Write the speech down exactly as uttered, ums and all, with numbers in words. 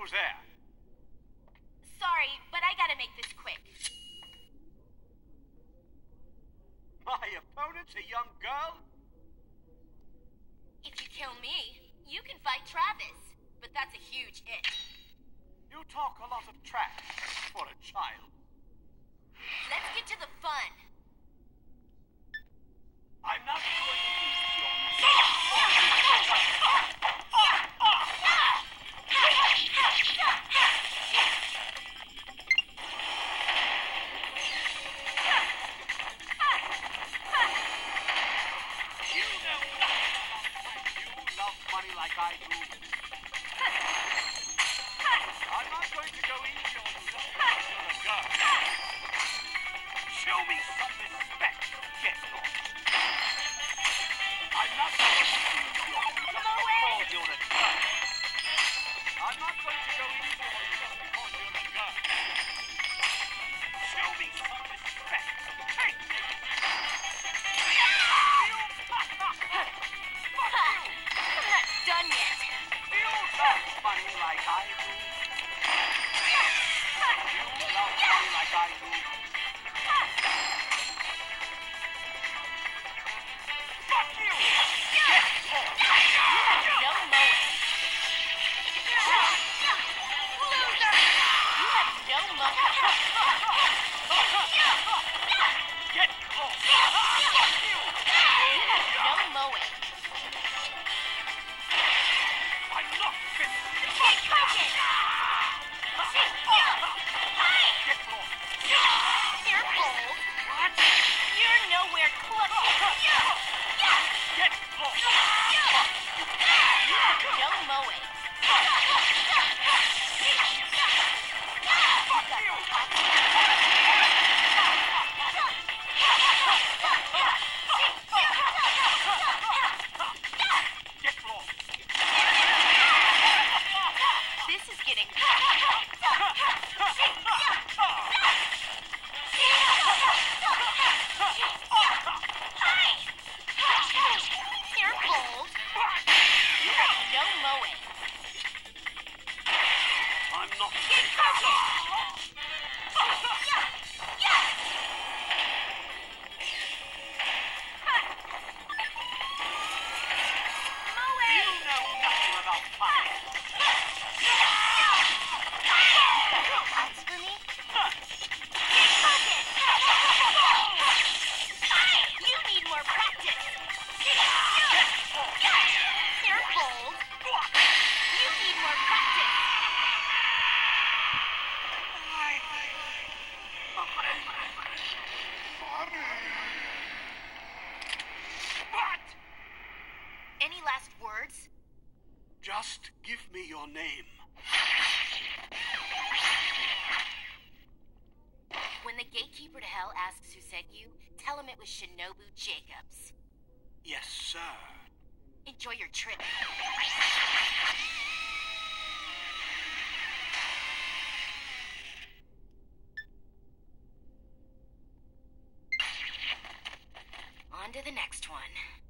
Who's there? Sorry, but I gotta make this quick. My opponent's a young girl? If you kill me, you can fight Travis. But that's a huge if. You talk a lot of trash for a child. Let's get to the fun. I'm not going to use your... You know nothing. You love money like I do. I'm not going to go easy on you just because you're a girl. Show me some respect, get lost. I'm not going to easy on you just because you're a girl. I'm not going to go easy on you just because you're a girl. Show me some respect. Take me. I'm not done yet. You love money like I do. You love money like I do. Fuck you! Get off! No mowing. Loser! You have no mowing. Get off! Fuck you! You have no mowing. I'm not finished. Keep cooking! Get off! You're bold. What? You're nowhere close. Get off! You have no mowing. Fuck you! Get off! This is getting... You're bold. You have no mowing. I'm not... Keep cooking! Mowing! You know nothing about fire. That's for me? Keep cooking! You need more practice. You're bold. You need more practice. What? Any last words? Just give me your name. When the gatekeeper to hell asks who sent you, tell him it was Shinobu Jacobs. Yes, sir. Enjoy your trip. On to the next one.